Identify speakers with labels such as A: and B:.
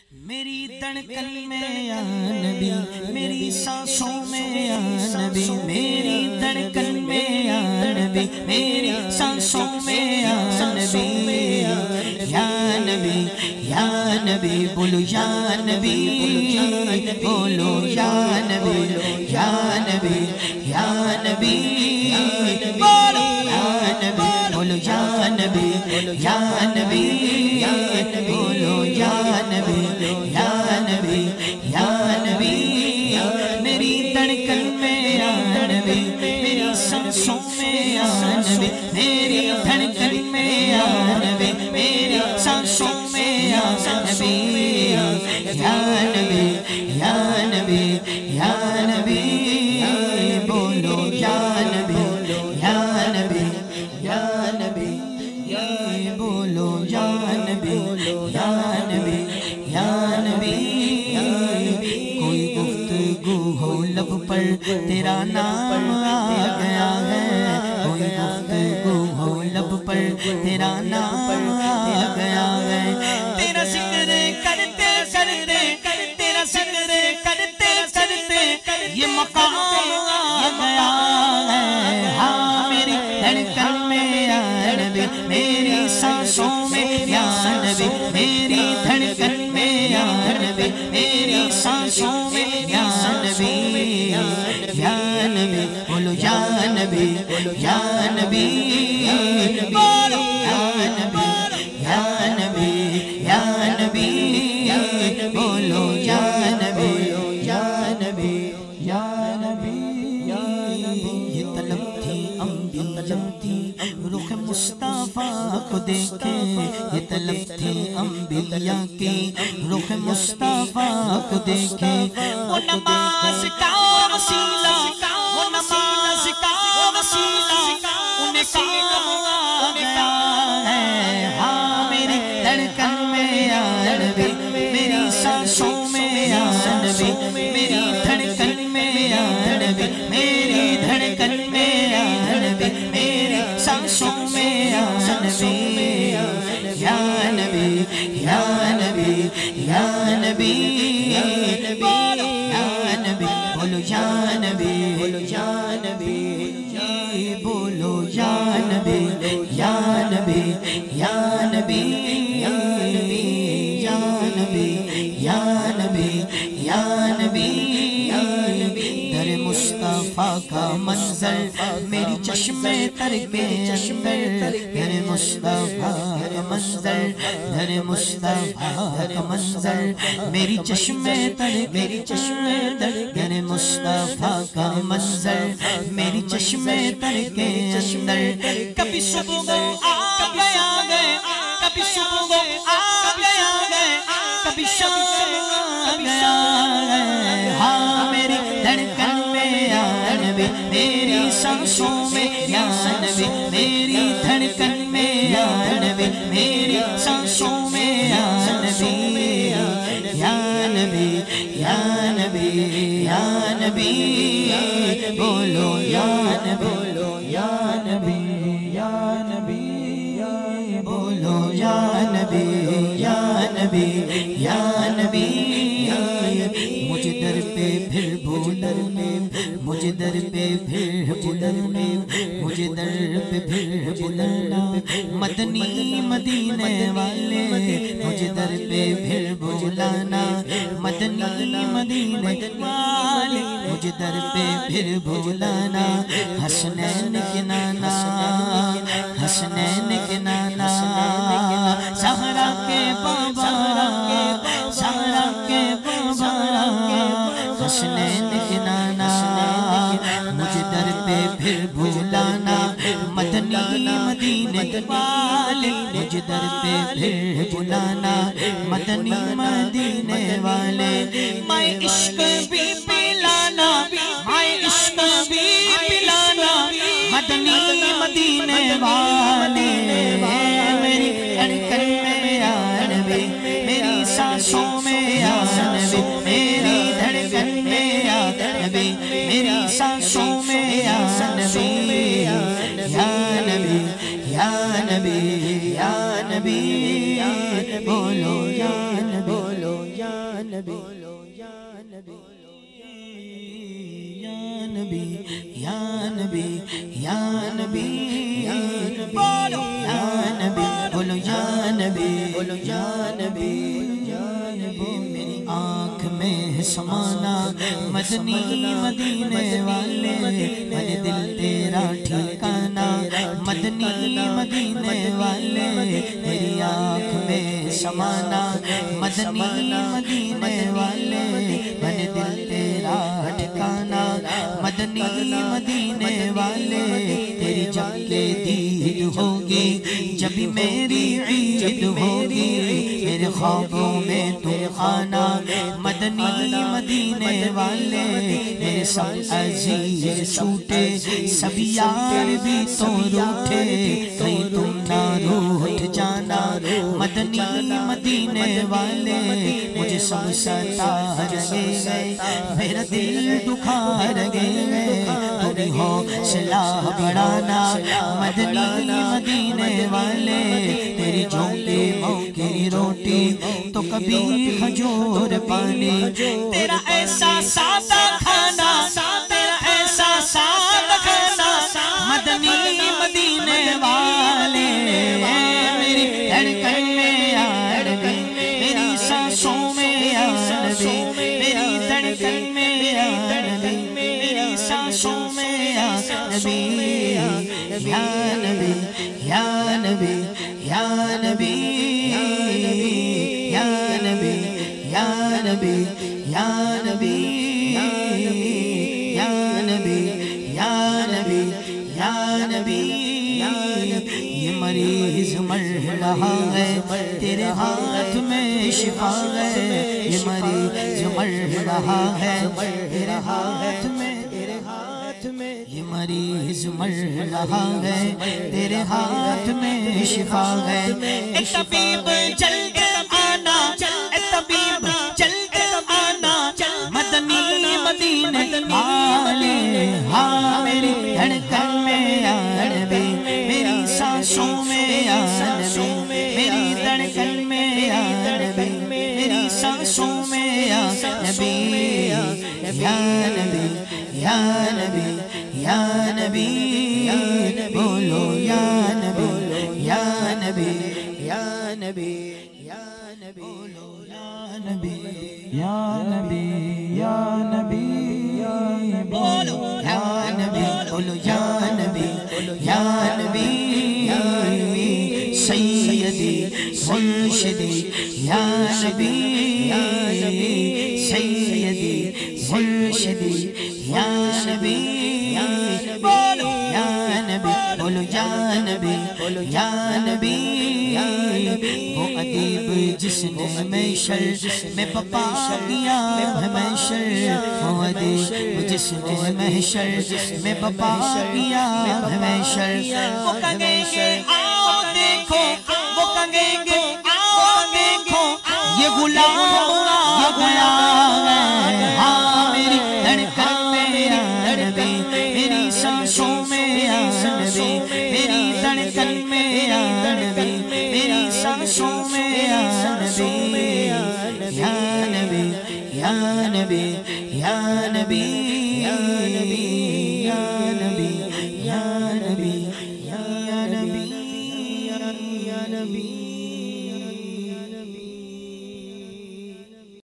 A: میری دھڑکن میں یا نبی، میری سانسوں میں یا نبی، میری دھڑکن میں یا نبی، میری سانسوں میں یا نبی، یا نبی یا نبی، بولو یا نبی، بولو یا نبی، یا نبی یا نبی، بولو یا نبی، بولو یا نبی، یا نبی، بولو یا نبی، یا نبی، یا نبی، میری دھڑکن میں یا نبی، میری سانسوں میں یا نبی، میری دھڑکن میں یا نبی، میری سانسوں میں یا نبی، یا نبی، یا نبی، یا نبی، بولو یا نبی، یا نبی، یا نبی، بولو یا نبی، یا نبی، یا نبی، کوئی گفتگو ہو لب پر تیرا نام آ گیا ہے، کوئی گفتگو ہو لب پر تیرا نام آ گیا ہے، تیرا ذکر کرتے کرتے، تیرا ذکر کرتے کرتے یہ مقام آ گیا ہے، ہاں میری دھڑکن میں یا نبی، میری سانسوں میں یا نبی، میری دھڑکن میں یا نبی، میری سانسوں میں یا نبی، یا نبی، بولو یا نبی، یا نبی، بولو یا نبی، یا نبی، یا نبی، بولو یا نبی، یا نبی، یا نبی، یہ طلب تھی انبیاء کی رخ مصطفیٰ کو دیکھے، یہ طلب تھی انبیاء کی رخ مصطفیٰ کو دیکھے، وہ نماز کا وسیلہ، وہ نماز کا وسیلہ انہیں کام آ گیا ہے، ہاں میری دھڑکن میں یا نبی، میری سانسوں میں یا نبی، میری دھڑکن میں یا نبی، میری دھڑکن میں یا نبی، میری سانسوں میں یا نبی، یا نبی، یا نبی، یا نبی، بولو یا نبی، بولو یا نبی، بولو یا نبی، بولو یا نبی، یا نبی، یا نبی، یا نبی، یا نبی، یا نبی، یا نبی، در مصطفیٰ کا منظر میری چشم تر کے اندر، در مصطفیٰ کا منظر، در مصطفیٰ کا منظر میری چشم تر، میری چشم تر، در مصطفیٰ کا منظر میری چشم تر کے اندر، کبھی صبح آ گیا گئے، کبھی صبح آ گیا گئے، کبھی شام آ گیا گئے، ہاں میری دھڑکن میں یا نبی، میری سانسوں میں یا نبی، میری دھڑکن میں یا نبی، میری سانسوں میں یا نبی، یا نبی، یا نبی، یا نبی، بولو یا نبی، یا نبی، یا نبی، بولو یا نبی، یا نبی، یا نبی، مجھے در پہ پھر بولنے، مجھے در پہ پھر بولنے، مجھے در پہ پھر بولنا، مدنی مدینے والے مجھے در پہ پھر بولانا، مدنی مدینے والے مجھے در پہ پھر بولانا، حسنین کے نانا، حسنین کے نانا، زہرا کے بابا، زہرا کے بابا، حسنین کے نانا، مجھے در پہ پھر بولانا، مدنی مدینے والے مجھے در پہ پھر بولانا، مدنی مدینے والے، میں عشق بھی پلانا، میں عشق بھی پلانا، مدنی مدینے والے، میری دھڑکن میں یا نبی، میری سانسوں میں یا نبی، میری دھڑکن میں یا نبی، میری سانسوں میں یا نبی، یا نبی، یا نبی، یا نبی، بولو یا نبی، بولو یا نبی یا نبی یا نبی یا نبی بولو یا نبی بولو یا نبی بولو یا نبی یا نبی میری آنکھ میں سمانا مدنی مدینے والے میرے دل تیرا ٹھکانا مدنی مدینے والے میری آنکھ میں سمانا مدنی مدینے والے میرے دل تیرا ٹھکانا مدنی مدینے والے تیری جب کے دید ہوگی جب میری عید ہوگی میرے خوابوں میں تم آنا مدنی مدینے والے میرے سب عزیز چھوٹے سب یار بھی تو روٹھے کہیں تم نہ روٹھ جانا مدنی مدینے والے مجھے سب ستا رہے گئے میرا دل دکھا رہے گئے تمہیں حوصلہ بڑھانا مدنی مدینے والے تیری جھونکے موقع روٹی تو کبھی کھجور پانی تیرا ایسا سادہ کھانا تیرا ایسا سادہ کھانا مدنی مدینے والے میری دھڑکن میں یا نبی میری سانسوں میں یا نبی میری دھڑکن میں یا نبی میری سانسوں میں یا نبی یا نبی یا نبی یا نبی یا نبی یا نبی یا نبی یا نبی یا نبی یا نبی یہ مریض مر رہا ہے تیرے ہاتھ میں شفا ہے یہ مریض مر رہا ہے تیرے ہاتھ میں یہ مریض مر رہا ہے تیرے ہاتھ میں شفا ہے اے طبیب جلد آنا اے طبیب جلد آنا مدنی مدینے والے ہاں میری دھڑکن میں یا نبی میری سانسوں میں یا نبی میری دھڑکن میں یا نبی میری سانسوں میں یا نبی یا نبی یا نبی یا نبی بولو یا نبی یا نبی یا نبی یا نبی بولو یا نبی یا نبی یا نبی بولو یا نبی بولو یا نبی یا نبی سیدی مرشدی یا نبی سیدی مرشدی یا نبی بولو یا نبی بولو یا نبی یا نبی وہ ادیب جس نے محشر میں بپا کیا ہے محشر وہ ادیب جس نے محشر میں بپا کیا ہے محشر وہ کہیں گے آؤ دیکھو وہ کہیں گے آؤ دیکھو یہ غلام آ گیا ہے ہاں میری دھڑکن میں یا نبی میری سانسوں میں یا نبی میری دھڑکن میں یا نبی میری سانسوں میں یا نبی یا نبی یا نبی یا نبی یا نبی